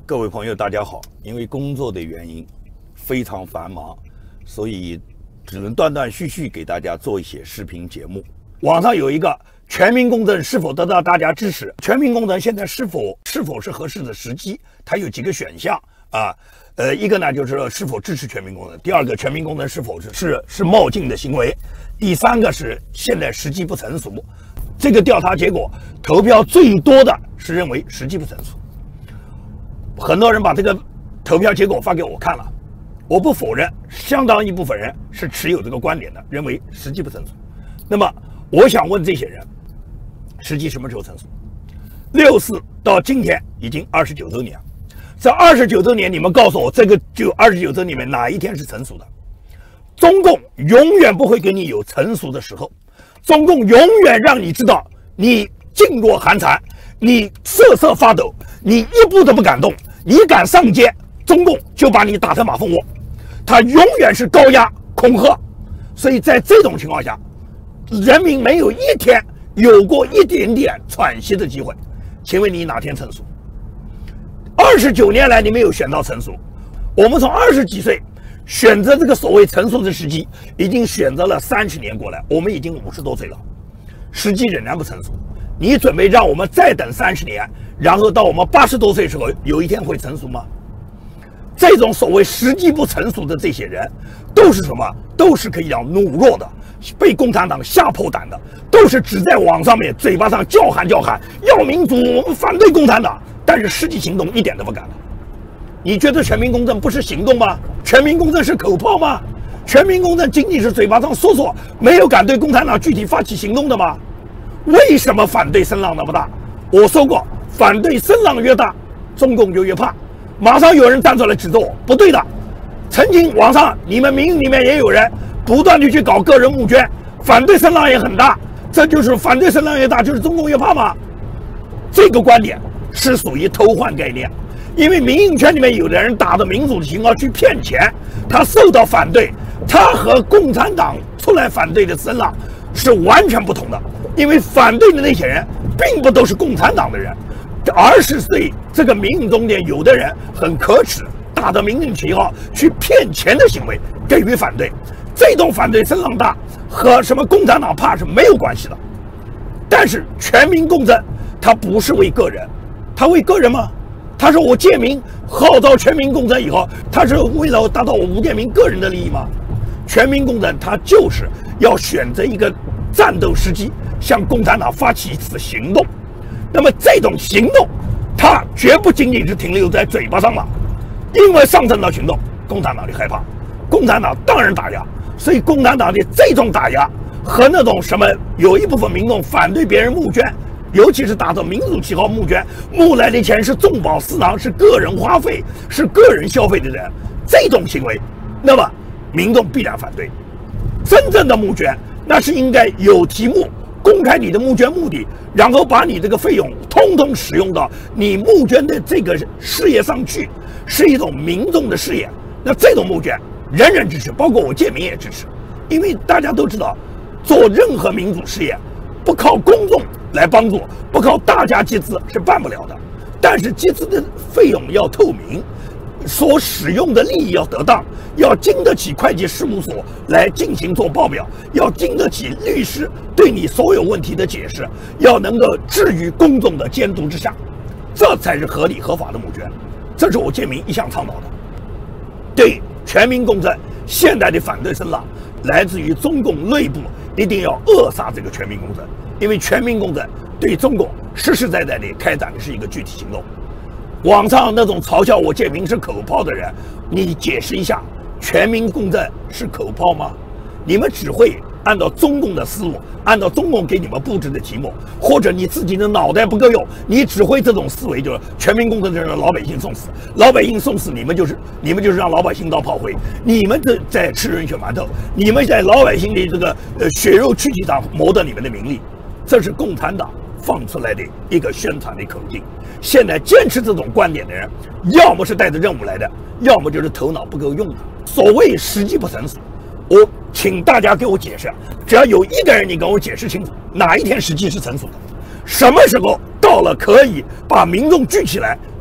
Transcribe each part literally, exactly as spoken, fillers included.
各位朋友，大家好。因为工作的原因，非常繁忙，所以只能断断续续给大家做一些视频节目。网上有一个全民公证是否得到大家支持？全民公证现在是否是否是合适的时机？它有几个选项啊？呃，一个呢就是是否支持全民公证；第二个，全民公证是否是是是冒进的行为；第三个是现在时机不成熟。这个调查结果，投票最多的是认为时机不成熟。很多人把这个投票结果发给我看了，我不否认，相当一部分人是持有这个观点的，认为时机不成熟。那么我想问这些人，时机什么时候成熟？六四到今天已经二十九周年，这二十九周年，你们告诉我，这个就二十九周年里面哪一天是成熟的？中共永远不会给你有成熟的时候，中共永远让你知道你噤若寒蝉，你瑟瑟发抖，你一步都不敢动，你敢上街，中共就把你打成马蜂窝。他永远是高压恐吓，所以在这种情况下，人民没有一天有过一点点喘息的机会。请问你哪天成熟？二十九年来你没有选到成熟，我们从二十几岁选择这个所谓成熟的时机，已经选择了三十年过来，我们已经五十多岁了，时机仍然不成熟。你准备让我们再等三十年，然后到我们八十多岁时候，有一天会成熟吗？这种所谓时机不成熟的这些人，都是什么？都是可以让懦弱的，被共产党吓破胆的，都是只在网上面嘴巴上叫喊叫喊要民主，我们反对共产党，但是实际行动一点都不敢的。你觉得全民公证不是行动吗？全民公证是口炮吗？全民公证仅仅是嘴巴上说说，没有敢对共产党具体发起行动的吗？为什么反对声浪那么大？我说过，反对声浪越大，中共就越怕。马上有人站出来指责我，不对的。曾经网上你们民营里面也有人不断地去搞个人募捐，反对声浪也很大，这就是反对声浪越大，就是中共越怕吗？这个观点是属于偷换概念。因为民营圈里面有的人打着民主的旗号去骗钱，他受到反对，他和共产党出来反对的声浪是完全不同的。因为反对的那些人并不都是共产党的人，而是对这个民营中间有的人很可耻，打着民营旗号去骗钱的行为给予反对。这种反对声浪大和什么共产党怕是没有关系的。但是全民公证它不是为个人，它为个人吗？他说我建民号召全民公证以后，他是为了达到我吴建民个人的利益吗？全民公证他就是要选择一个战斗时机，向共产党发起一次行动。那么这种行动它绝不仅仅是停留在嘴巴上了，因为上升到行动，共产党就害怕，共产党当然打压。所以共产党的这种打压和那种什么有一部分民众反对别人募捐，尤其是打着民主旗号募捐，募来的钱是重宝私囊，是个人花费，是个人消费的人，这种行为，那么民众必然反对。真正的募捐，那是应该有题目，公开你的募捐目的，然后把你这个费用通通使用到你募捐的这个事业上去，是一种民众的事业。那这种募捐，人人支持，包括我建民也支持，因为大家都知道，做任何民主事业，不靠公众来帮助，不靠大家集资是办不了的。但是集资的费用要透明，所使用的利益要得当，要经得起会计事务所来进行做报表，要经得起律师对你所有问题的解释，要能够置于公众的监督之下，这才是合理合法的募捐。这是我建民一向倡导的。对全民公证现在的反对声浪，来自于中共内部一定要扼杀这个全民公证，因为全民公证对中共实实在在地开展的是一个具体行动。网上那种嘲笑我建民是口炮的人，你解释一下，全民公证是口炮吗？你们只会按照中共的思路，按照中共给你们布置的题目，或者你自己的脑袋不够用，你只会这种思维，就是全民公证就是让老百姓送死，老百姓送死，你们就是你们就是让老百姓当炮灰，你们这在吃人血馒头，你们在老百姓的这个呃血肉躯体上谋得你们的名利，这是共产党放出来的一个宣传的口径。现在坚持这种观点的人，要么是带着任务来的，要么就是头脑不够用的。所谓时机不成熟，我请大家给我解释，只要有一个人你给我解释清楚，哪一天时机是成熟的，什么时候到了可以把民众聚起来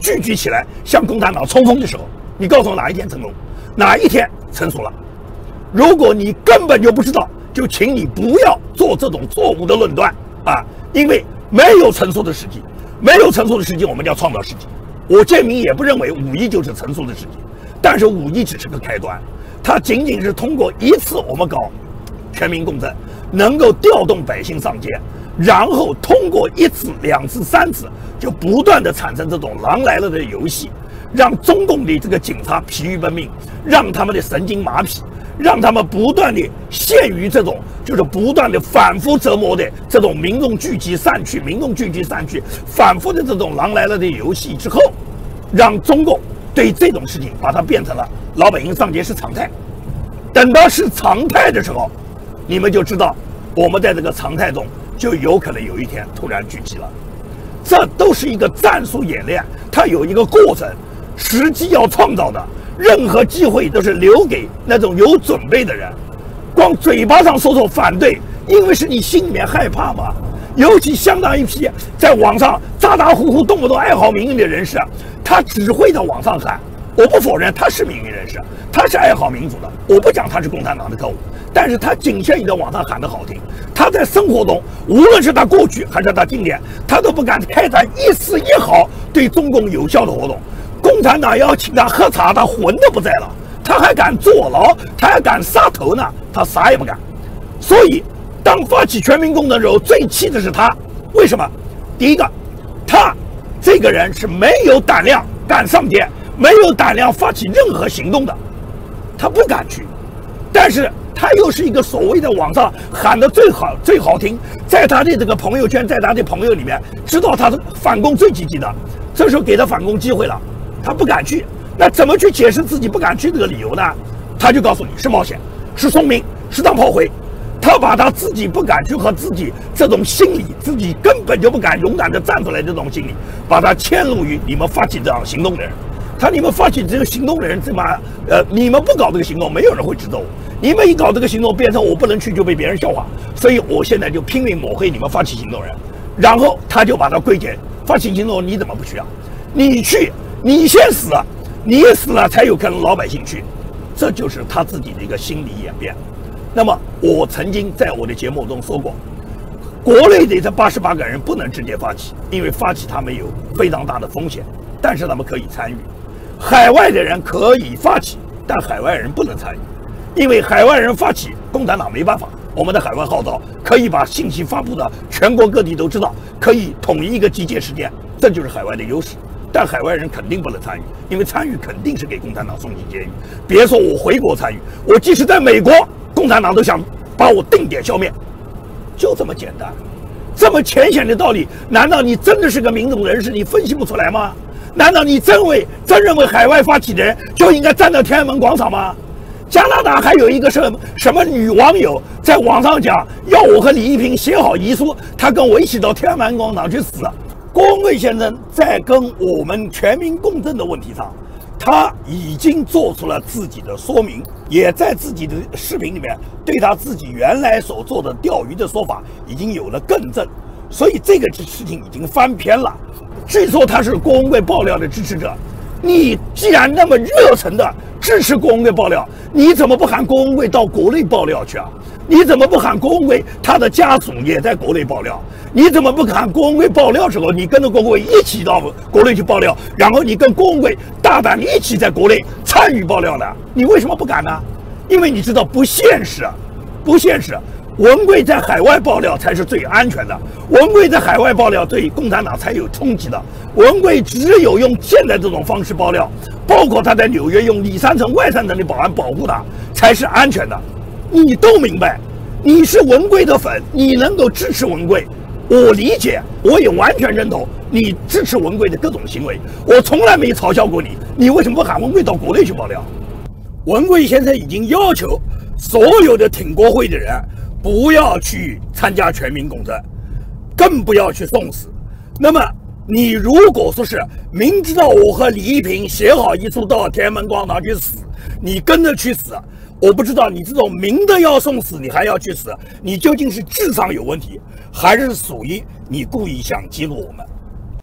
聚集起来向共产党冲锋的时候，你告诉我哪一天成功，哪一天成熟了？如果你根本就不知道，就请你不要做这种错误的论断啊！因为没有成熟的时机，没有成熟的时机，我们要创造时机。我建明也不认为五一就是成熟的时机，但是五一只是个开端，它仅仅是通过一次我们搞全民共振，能够调动百姓上街，然后通过一次、两次、三次，就不断的产生这种狼来了的游戏，让中共的这个警察疲于奔命，让他们的神经麻痹，让他们不断的陷于这种就是不断的反复折磨的这种民众聚集散去、民众聚集散去、反复的这种狼来了的游戏之后，让中共对这种事情把它变成了老百姓上街是常态。等到是常态的时候，你们就知道我们在这个常态中就有可能有一天突然聚集了。这都是一个战术演练，它有一个过程，时机要创造的。任何机会都是留给那种有准备的人，光嘴巴上说说反对，因为是你心里面害怕嘛。尤其相当一批在网上咋咋呼呼动不动爱好民运的人士，他只会在网上喊。我不否认他是民运人士，他是爱好民主的，我不讲他是共产党的特务，但是他仅限于在网上喊得好听，他在生活中无论是他过去还是他今年，他都不敢开展一丝一毫对中共有效的活动。共产党要请他喝茶，他魂都不在了，他还敢坐牢，他还敢杀头呢，他啥也不敢。所以当发起全民共振的时候，最气的是他。为什么？第一个，他这个人是没有胆量敢上街，没有胆量发起任何行动的，他不敢去。但是他又是一个所谓的网上喊的最好最好听，在他的这个朋友圈，在他的朋友里面知道他是反共最积极的，这时候给他反攻机会了，他不敢去。那怎么去解释自己不敢去这个理由呢？他就告诉你是冒险，是聪明，是当炮灰。他把他自己不敢去和自己这种心理，自己根本就不敢勇敢的站出来的这种心理，把他迁入于你们发起这样行动的人。他你们发起这个行动的人，这么呃，你们不搞这个行动，没有人会指责我。你们一搞这个行动，变成我不能去就被别人笑话，所以我现在就拼命抹黑你们发起行动人。然后他就把它归结，发起行动你怎么不去啊？你去，你先死，你死了才有可能老百姓去，这就是他自己的一个心理演变。那么我曾经在我的节目中说过，国内的这八十八个人不能直接发起，因为发起他们有非常大的风险，但是他们可以参与。海外的人可以发起，但海外人不能参与，因为海外人发起，共产党没办法。我们的海外号召可以把信息发布到全国各地都知道，可以统一一个集结时间，这就是海外的优势。但海外人肯定不能参与，因为参与肯定是给共产党送进监狱。别说我回国参与，我即使在美国，共产党都想把我定点消灭，就这么简单。这么浅显的道理，难道你真的是个民主人士，你分析不出来吗？难道你真为真认为海外发起的人就应该站到天安门广场吗？加拿大还有一个什么什么女网友在网上讲，要我和李一平写好遗书，她跟我一起到天安门广场去死。郭文贵先生在跟我们全民共振的问题上，他已经做出了自己的说明，也在自己的视频里面对他自己原来所做的钓鱼的说法已经有了更正，所以这个事情已经翻篇了。据说他是郭文贵爆料的支持者，你既然那么热忱的支持郭文贵爆料，你怎么不喊郭文贵到国内爆料去啊？你怎么不喊郭文贵他的家属也在国内爆料？你怎么不喊郭文贵爆料时候，你跟着郭文贵一起到国内去爆料，然后你跟郭文贵大胆一起在国内参与爆料呢？你为什么不敢呢？因为你知道不现实，不现实。文贵在海外爆料才是最安全的，文贵在海外爆料对共产党才有冲击的。文贵只有用现在这种方式爆料，包括他在纽约用里三层外三层的保安保护他，才是安全的。你都明白，你是文贵的粉，你能够支持文贵，我理解，我也完全认同你支持文贵的各种行为，我从来没嘲笑过你，你为什么不喊文贵到国内去爆料？文贵先生已经要求所有的挺国会的人不要去参加全民共振，更不要去送死。那么你如果说是明知道我和李一平写好遗书到天安门广场去死，你跟着去死，我不知道你这种明的要送死，你还要去死，你究竟是智商有问题，还是属于你故意想激怒我们？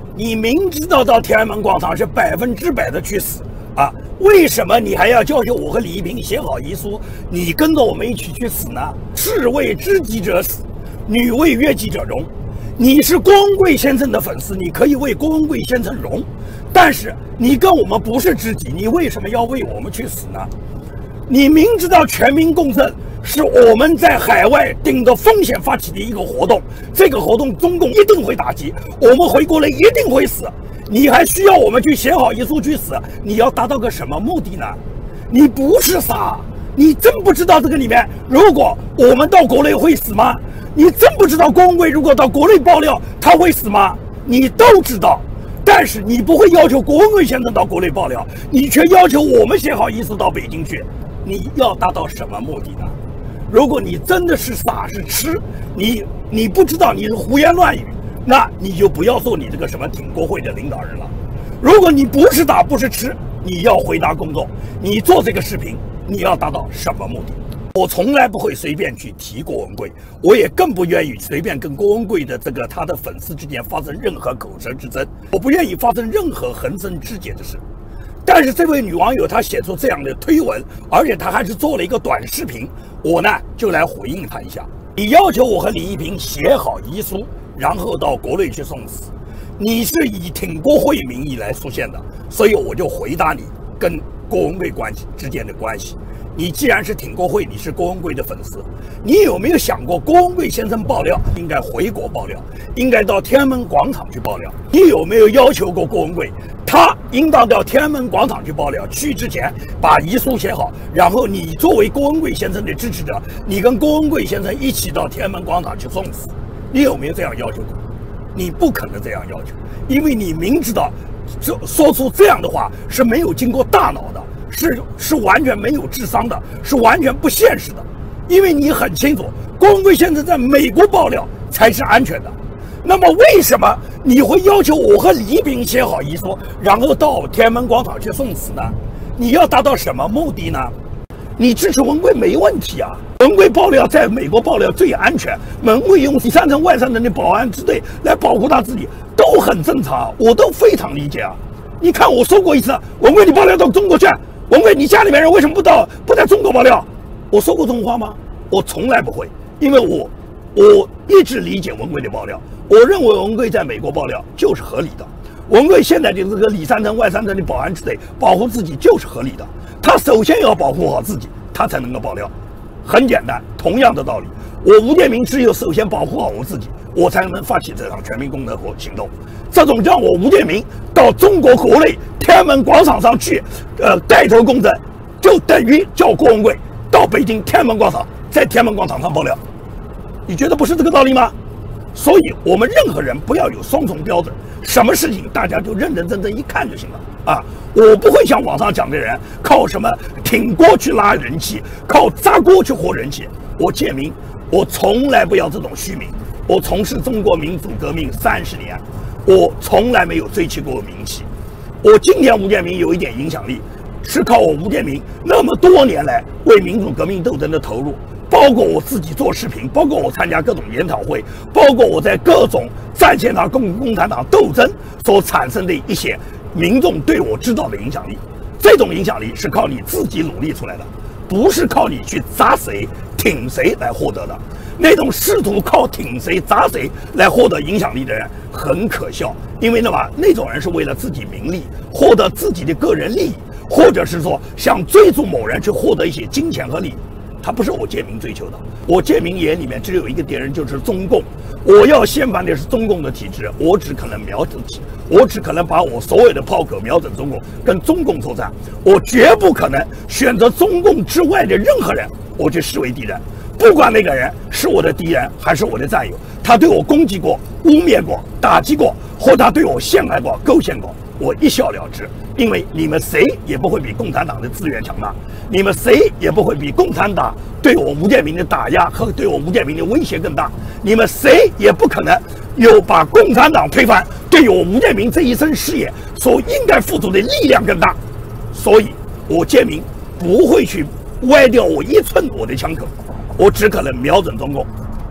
你明知道到天安门广场是百分之百的去死啊，为什么你还要要求我和李一平写好遗书，你跟着我们一起去死呢？士为知己者死，女为悦己者容。你是郭文贵先生的粉丝，你可以为郭文贵先生容，但是你跟我们不是知己，你为什么要为我们去死呢？你明知道全民共振是我们在海外顶着风险发起的一个活动，这个活动中共一定会打击，我们回国了一定会死，你还需要我们去写好遗书去死？你要达到个什么目的呢？你不是傻，你真不知道这个里面，如果我们到国内会死吗？你真不知道郭文贵如果到国内爆料他会死吗？你都知道，但是你不会要求郭文贵先生到国内爆料，你却要求我们写好遗书到北京去，你要达到什么目的呢？如果你真的是傻是痴，你你不知道你是胡言乱语，那你就不要做你这个什么挺国会的领导人了。如果你不是傻不是痴，你要回答公众，你做这个视频你要达到什么目的？我从来不会随便去提郭文贵，我也更不愿意随便跟郭文贵的这个他的粉丝之间发生任何口舌之争，我不愿意发生任何横生枝节的事。但是这位女网友她写出这样的推文，而且她还是做了一个短视频，我呢就来回应她一下。你要求我和李一平写好遗书，然后到国内去送死，你是以挺国会名义来出现的，所以我就回答你跟郭文贵关系之间的关系。你既然是挺国会，你是郭文贵的粉丝，你有没有想过郭文贵先生爆料应该回国爆料，应该到天安门广场去爆料？你有没有要求过郭文贵他应当到天安门广场去爆料，去之前把遗书写好，然后你作为郭文贵先生的支持者，你跟郭文贵先生一起到天安门广场去送死？你有没有这样要求过？你不可能这样要求，因为你明知道这说出这样的话是没有经过大脑的，是是完全没有智商的，是完全不现实的。因为你很清楚，郭文贵先生在美国爆料才是安全的。那么为什么你会要求我和李一平写好遗书，然后到天安门广场去送死呢？你要达到什么目的呢？你支持文贵没问题啊，文贵爆料在美国爆料最安全，文贵用第三层外三层的保安支队来保护他自己都很正常，我都非常理解啊。你看我说过一次，文贵你爆料到中国去，文贵你家里面人为什么不到不在中国爆料？我说过这种话吗？我从来不会，因为我我一直理解文贵的爆料，我认为文贵在美国爆料就是合理的。文贵现在的这个里三层外三层的保安支队保护自己就是合理的，他首先要保护好自己，他才能够爆料。很简单，同样的道理，我吴建民只有首先保护好我自己，我才能发起这场全民公投行动。这种让我吴建民到中国国内天安门广场上去，呃，带头公正，就等于叫郭文贵到北京天安门广场，在天安门广场上爆料。你觉得不是这个道理吗？所以我们任何人不要有双重标准，什么事情大家就认认真真一看就行了啊！我不会像网上讲的人靠什么挺锅去拉人气，靠砸锅去活人气。我建民，我从来不要这种虚名。我从事中国民主革命三十年，我从来没有追求过名气。我今天吴建民有一点影响力，是靠我吴建民那么多年来为民主革命斗争的投入。包括我自己做视频，包括我参加各种研讨会，包括我在各种战线上共共产党斗争所产生的一些民众对我知道的影响力。这种影响力是靠你自己努力出来的，不是靠你去砸谁挺谁来获得的。那种试图靠挺谁砸谁来获得影响力的人很可笑，因为那么那种人是为了自己名利，获得自己的个人利益，或者是说想追逐某人去获得一些金钱和利益。他不是我建民追求的，我建民眼里面只有一个敌人，就是中共。我要掀翻的是中共的体制，我只可能瞄准起，我只可能把我所有的炮口瞄准中共，跟中共作战。我绝不可能选择中共之外的任何人，我去视为敌人。不管那个人是我的敌人还是我的战友，他对我攻击过、污蔑过、打击过，或他对我陷害过、构陷过，我一笑了之。因为你们谁也不会比共产党的资源强大，你们谁也不会比共产党对我吴建民的打压和对我吴建民的威胁更大，你们谁也不可能有把共产党推翻对我吴建民这一生事业所应该付出的力量更大。所以我建民不会去歪掉我一寸我的枪口，我只可能瞄准中共。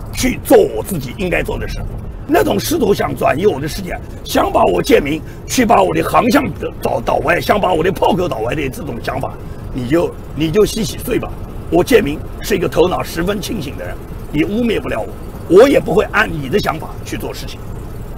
去做我自己应该做的事。那种试图想转移我的视线，想把我建民，去把我的航向导导歪，想把我的炮口导歪的这种想法，你就你就洗洗睡吧。我建民是一个头脑十分清醒的人，你污蔑不了我，我也不会按你的想法去做事情。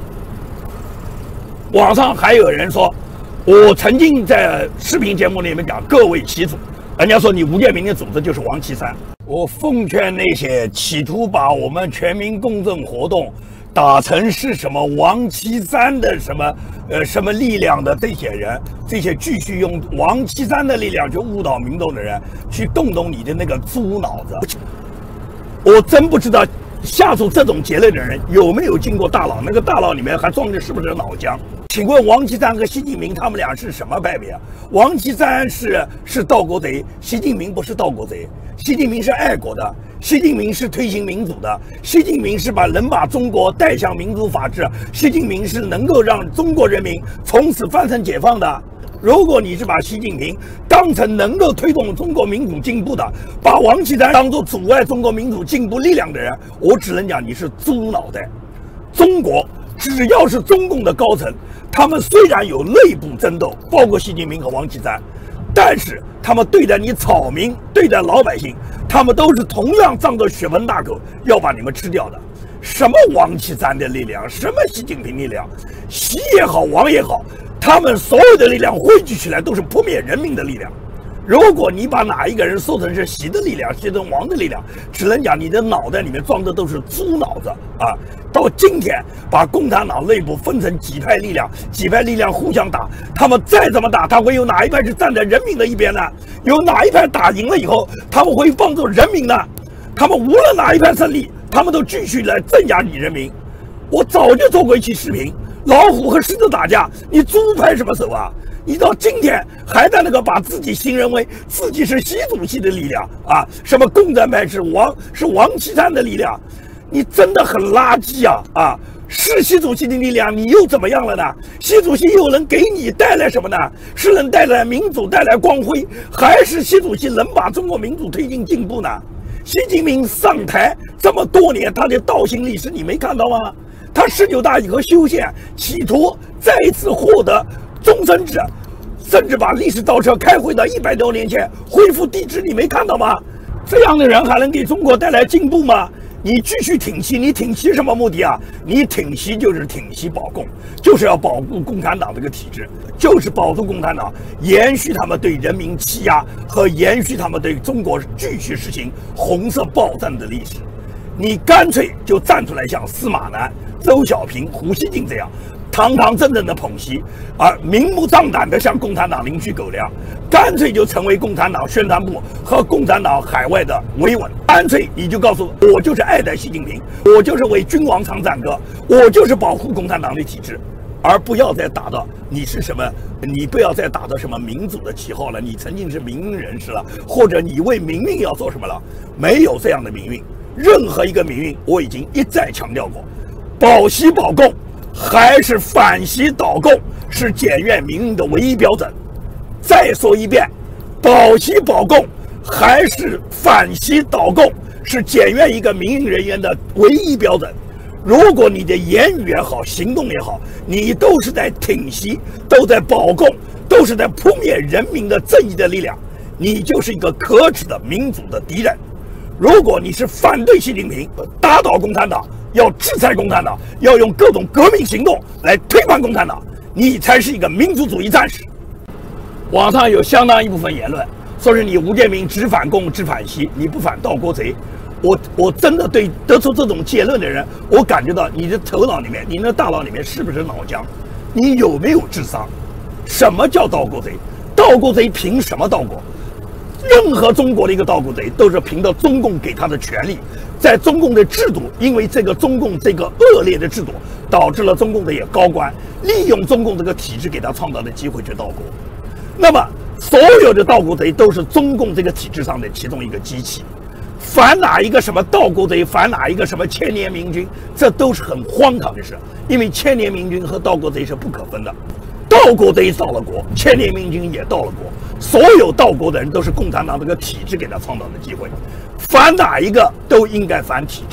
网上还有人说，我曾经在视频节目里面讲各为其主，人家说你吴建民的组织就是王岐山。我奉劝那些企图把我们全民公正活动打成是什么王岐山的什么呃什么力量的这些人，这些继续用王岐山的力量去误导民众的人，去动动你的那个猪脑子。我真不知道下出这种结论的人有没有经过大脑，那个大脑里面还装的是不是脑浆？请问王岐山和习近平他们俩是什么派别啊？王岐山是是盗国贼，习近平不是盗国贼。习近平是爱国的，习近平是推行民主的，习近平是把能把中国带向民主法治，习近平是能够让中国人民从此翻身解放的。如果你是把习近平当成能够推动中国民主进步的，把王岐山当作阻碍中国民主进步力量的人，我只能讲你是猪脑袋。中国只要是中共的高层，他们虽然有内部争斗，包括习近平和王岐山，但是他们对待你草民，对待老百姓，他们都是同样张着血盆大口要把你们吃掉的。什么王岐山的力量，什么习近平力量，习也好，王也好，他们所有的力量汇聚起来都是扑灭人民的力量。如果你把哪一个人说成是习的力量，习成王的力量，只能讲你的脑袋里面装的都是猪脑子啊！到今天，把共产党内部分成几派力量，几派力量互相打，他们再怎么打，他会有哪一派是站在人民的一边呢？有哪一派打赢了以后，他们会帮助人民呢？他们无论哪一派胜利，他们都继续来镇压你人民。我早就做过一期视频，老虎和狮子打架，你猪拍什么手啊？你到今天还在那个把自己形容为自己是习主席的力量啊，什么共产派是王是王岐山的力量，你真的很垃圾啊啊！是习主席的力量，你又怎么样了呢？习主席又能给你带来什么呢？是能带来民主，带来光辉，还是习主席能把中国民主推进进步呢？习近平上台这么多年，他的倒行逆施你没看到吗？他十九大以后修宪，企图再一次获得终身制，甚至把历史倒车开回到一百多年前，恢复帝制，你没看到吗？这样的人还能给中国带来进步吗？你继续挺习，你挺习什么目的啊？你挺习就是挺习保共，就是要保护共产党这个体制，就是保住共产党，延续他们对人民欺压和延续他们对中国继续实行红色暴政的历史。你干脆就站出来，像司马南、周小平、胡锡进这样堂堂正正的捧习，而明目张胆的向共产党领取狗粮，干脆就成为共产党宣传部和共产党海外的维稳。干脆你就告诉我，我就是爱戴习近平，我就是为君王唱赞歌，我就是保护共产党的体制，而不要再打到你是什么，你不要再打到什么民主的旗号了，你曾经是民运人士了，或者你为民运要做什么了，没有这样的民运。任何一个民运，我已经一再强调过，保习保共还是反习倒共是检验民运的唯一标准。再说一遍，保习保共还是反习倒共是检验一个民运人员的唯一标准。如果你的言语也好，行动也好，你都是在挺习，都在保共，都是在扑灭人民的正义的力量，你就是一个可耻的民主的敌人。如果你是反对习近平，打倒共产党，要制裁共产党，要用各种革命行动来推翻共产党，你才是一个民族主义战士。网上有相当一部分言论说是你吴建民只反共只反习，你不反盗国贼。我我真的对得出这种结论的人，我感觉到你的头脑里面，你的大脑里面是不是脑浆？你有没有智商？什么叫盗国贼？盗国贼凭什么盗国？任何中国的一个盗国贼都是凭着中共给他的权利，在中共的制度，因为这个中共这个恶劣的制度，导致了中共的也高官利用中共这个体制给他创造的机会去盗国。那么所有的盗国贼都是中共这个体制上的其中一个机器。反哪一个什么盗国贼，反哪一个什么千年明君，这都是很荒唐的事，因为千年明君和盗国贼是不可分的。盗国贼盗了国，千年明君也盗了国，所有盗国的人都是共产党这个体制给他创造的机会。反哪一个都应该反体制，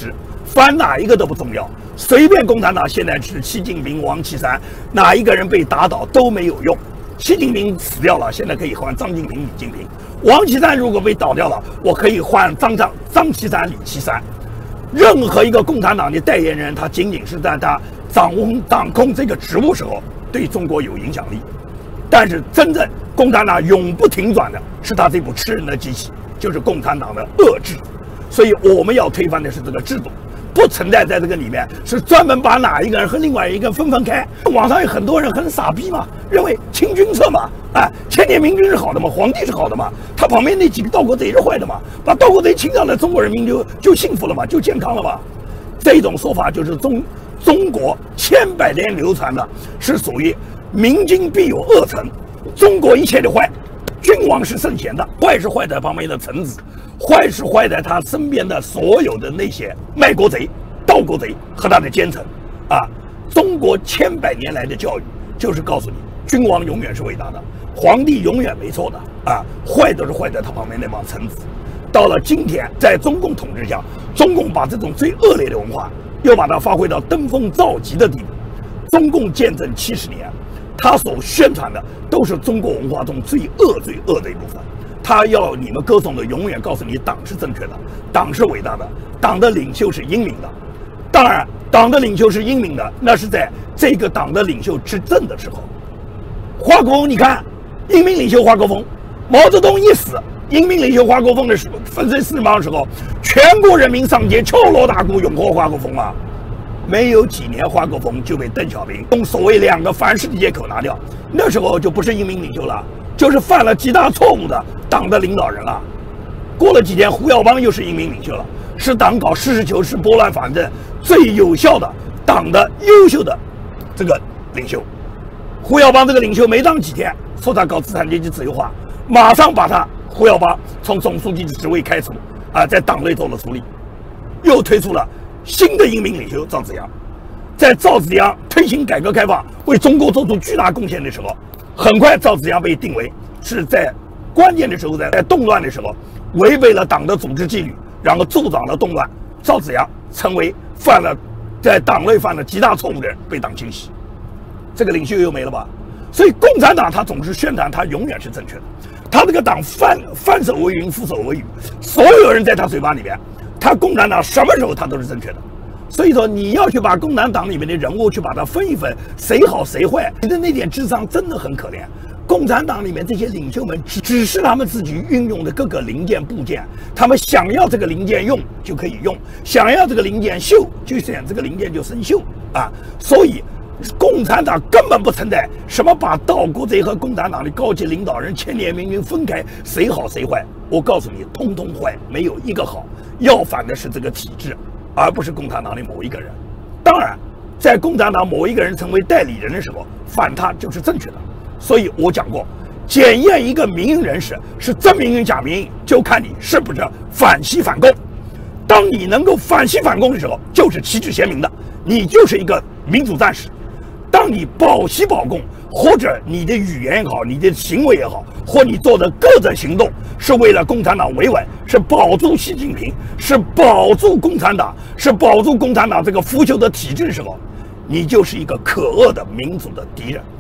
反哪一个都不重要，随便共产党现在是习近平、王岐山，哪一个人被打倒都没有用。习近平死掉了，现在可以换张近平、李近平；王岐山如果被倒掉了，我可以换张张张岐山、李岐山。任何一个共产党的代言人，他仅仅是在他掌握掌控这个职务时候对中国有影响力，但是真正共产党永不停转的是他这部吃人的机器，就是共产党的恶制。所以我们要推翻的是这个制度，不存在在这个里面是专门把哪一个人和另外一个人分分开。网上有很多人很傻逼嘛，认为清君侧嘛，哎，千年明君是好的嘛，皇帝是好的嘛，他旁边那几个盗国贼是坏的嘛，把盗国贼清掉了，中国人民就就幸福了嘛，就健康了嘛。这种说法就是中中国千百年流传的，是属于明君必有恶臣，中国一切的坏，君王是圣贤的，坏是坏在旁边的臣子。坏是坏在他身边的所有的那些卖国贼、盗国贼和他的奸臣，啊！中国千百年来的教育就是告诉你，君王永远是伟大的，皇帝永远没错的，啊！坏都是坏在他旁边那帮臣子。到了今天，在中共统治下，中共把这种最恶劣的文化又把它发挥到登峰造极的地步。中共建政七十年，他所宣传的都是中国文化中最恶、最恶的一部分。他要你们歌颂的，永远告诉你党是正确的，党是伟大的，党的领袖是英明的。当然，党的领袖是英明的，那是在这个党的领袖执政的时候。华国锋，你看，英明领袖华国锋，毛泽东一死，英明领袖华国锋的时候，粉碎四毛的时候，全国人民上街敲锣打鼓拥护华国锋啊。没有几年，华国锋就被邓小平用所谓两个凡是的借口拿掉，那时候就不是英明领袖了。就是犯了极大错误的党的领导人了。过了几天，胡耀邦又是英明领袖了，是党搞实事求是、拨乱反正最有效的党的优秀的这个领袖。胡耀邦这个领袖没当几天，说他搞资产阶级自由化，马上把他胡耀邦从总书记的职位开除，啊，在党内做了处理，又推出了新的英明领袖赵紫阳。在赵紫阳推行改革开放，为中国做出巨大贡献的时候，很快，赵紫阳被定为是在关键的时候，在在动乱的时候，违背了党的组织纪律，然后助长了动乱。赵紫阳成为犯了在党内犯了极大错误的人，被党清洗，这个领袖又没了吧？所以，共产党他总是宣传他永远是正确的，他这个党翻翻手为云，覆手为雨，所有人在他嘴巴里面，他共产党什么时候他都是正确的。所以说，你要去把共产党里面的人物去把它分一分，谁好谁坏，你的那点智商真的很可怜。共产党里面这些领袖们只只是他们自己运用的各个零件部件，他们想要这个零件用就可以用，想要这个零件锈就选这个零件就生锈啊。所以，共产党根本不存在什么把盗国贼和共产党的高级领导人千年命运分开，谁好谁坏。我告诉你，通通坏，没有一个好。要反的是这个体制，而不是共产党的某一个人。当然，在共产党某一个人成为代理人的时候，反他就是正确的。所以我讲过，检验一个民运人士是真民运假民运，就看你是不是反西反共。当你能够反西反共的时候，就是旗帜鲜明的，你就是一个民主战士。当你保西保共，或者你的语言也好，你的行为也好，或你做的各种行动是为了共产党维稳，是保住习近平，是保住共产党，是保住共产党这个腐朽的体制的时候，你就是一个可恶的民主的敌人。